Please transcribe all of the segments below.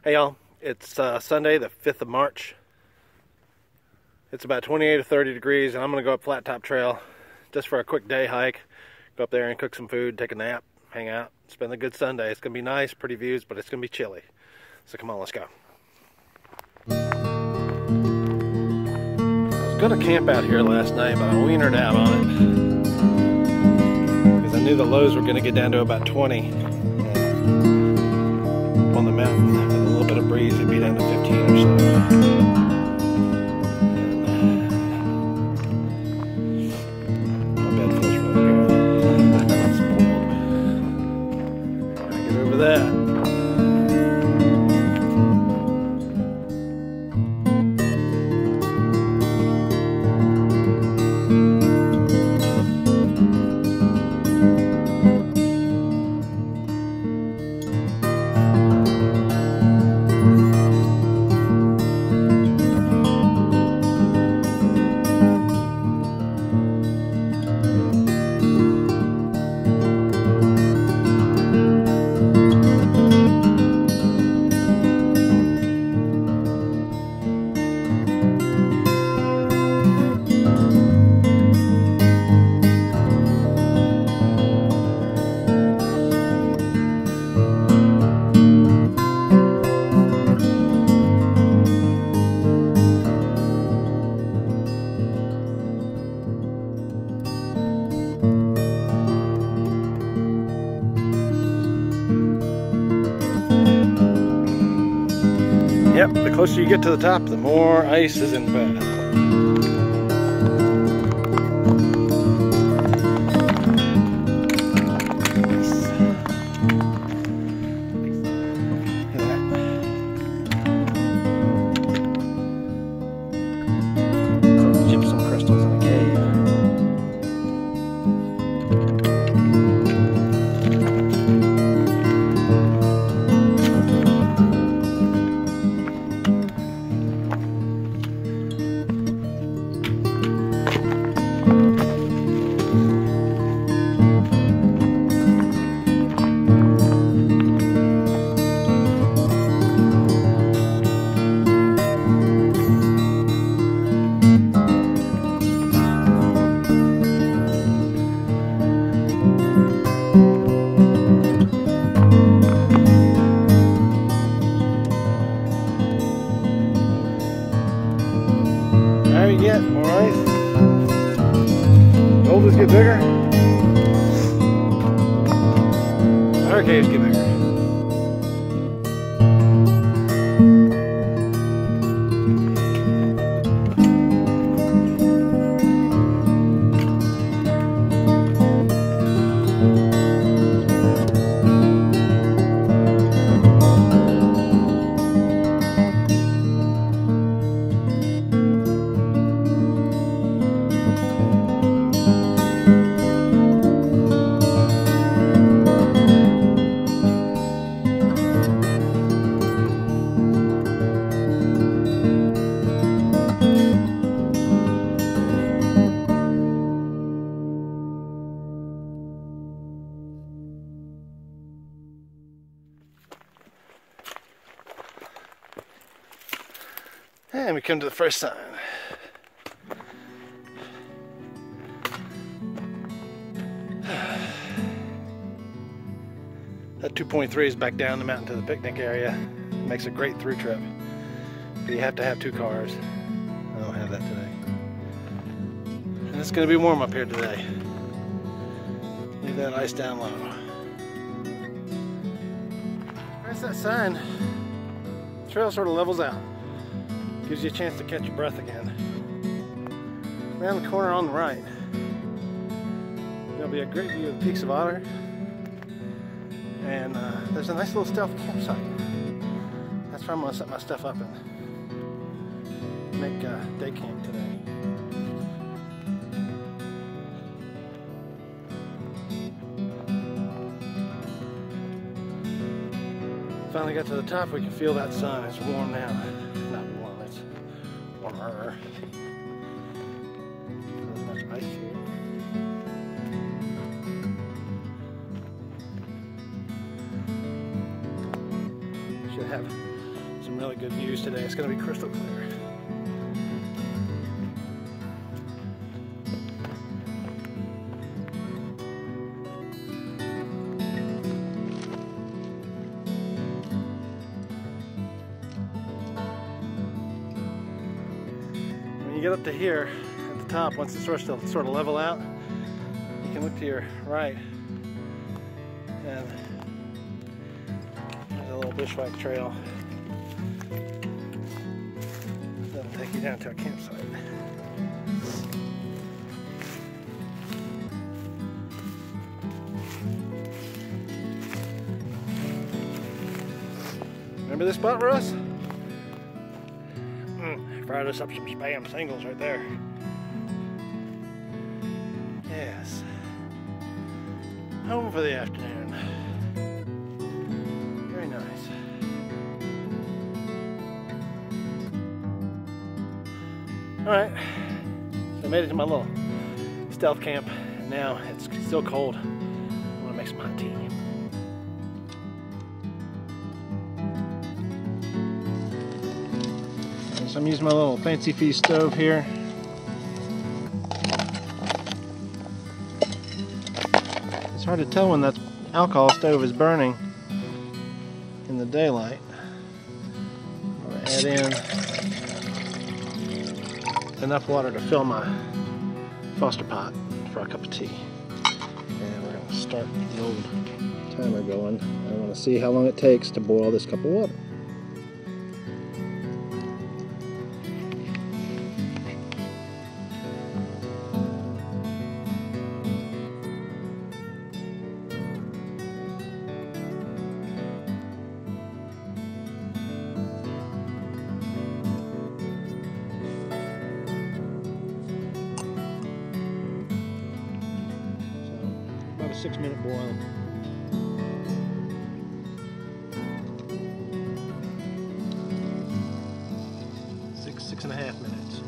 Hey y'all, it's Sunday the 5th of March. It's about 28 or 30 degrees and I'm going to go up Flat Top Trail just for a quick day hike. Go up there and cook some food, take a nap, hang out, spend a good Sunday. It's going to be nice, pretty views, but it's going to be chilly. So come on, let's go. I was going to camp out here last night, but I wienered out on it. Because I knew the lows were going to get down to about 20. On the mountain, with a little bit of breeze, it'd be down to 15 or so. My bed feels really good. I'm spoiled. Gotta get over that. Yep, the closer you get to the top, the more ice is in the path. Gypsum crystals in a cave. Yet, more ice. Boulders get bigger. Hurricanes get bigger. And we come to the first sign. That 2.3 is back down the mountain to the picnic area. It makes a great through trip. But you have to have 2 cars. I don't have that today. And it's going to be warm up here today. Leave that ice down low. There's that sign. The trail sort of levels out. Gives you a chance to catch your breath again. Around the corner on the right, there'll be a great view of the peaks of Otter. And there's a nice little stealth campsite. That's where I'm going to set my stuff up and make day camp today. Finally got to the top, we can feel that sun. It's warm now. Not warm, it's warmer. There's much ice here. Should have some really good views today. It's going to be crystal clear. When you get up to here at the top, once it starts to sort of level out, you can look to your right and there's a little bushwhack trail that'll take you down to our campsite. Remember this spot, Russ? Fired us up some spam singles right there. Yes. Home for the afternoon. Very nice. Alright. So I made it to my little stealth camp. Now it's still cold. I want to make some hot tea. So I'm using my little Fancy Feast stove here. It's hard to tell when that alcohol stove is burning in the daylight. I'm going to add in enough water to fill my Foster pot for a cup of tea. And we're going to start the old timer going. I want to see how long it takes to boil this cup of water. About a 6-minute boil. Six and a half minutes.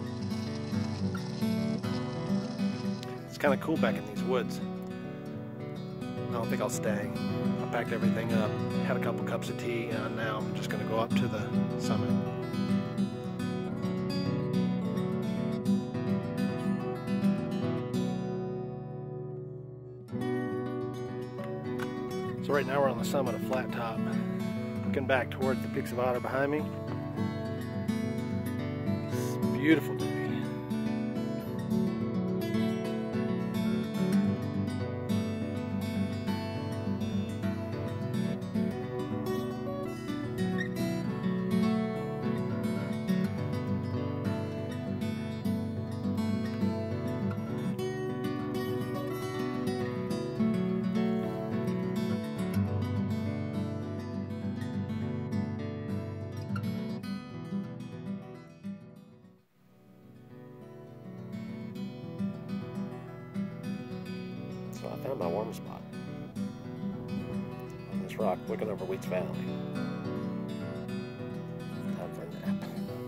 It's kind of cool back in these woods. I don't think I'll stay. I packed everything up, had a couple cups of tea, and now I'm just going to go up to the summit. So right now we're on the summit of Flat Top, looking back towards the Peaks of Otter behind me. It's beautiful to me. So I found my warm spot on this rock looking over Wheats Valley. Time for a nap.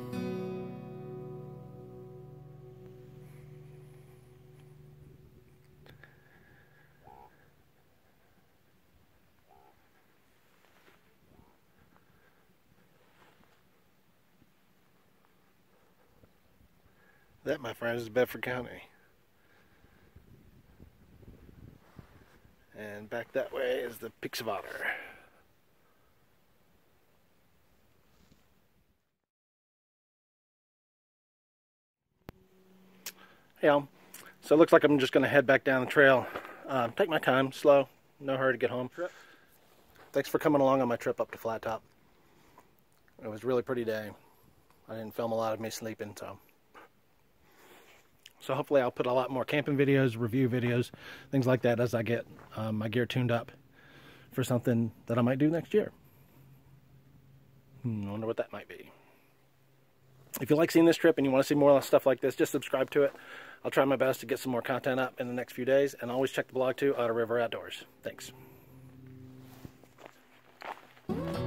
That, my friends, is Bedford County. And back that way is the Peaks of Otter. Yeah, so it looks like I'm just going to head back down the trail. Take my time, slow, no hurry to get home. Thanks for coming along on my trip up to Flat Top. It was a really pretty day. I didn't film a lot of me sleeping, so hopefully I'll put a lot more camping videos, review videos, things like that as I get my gear tuned up for something that I might do next year. I wonder what that might be. If you like seeing this trip and you want to see more stuff like this, just subscribe to it. I'll try my best to get some more content up in the next few days, and always check the blog too, Otter River Outdoors. Thanks.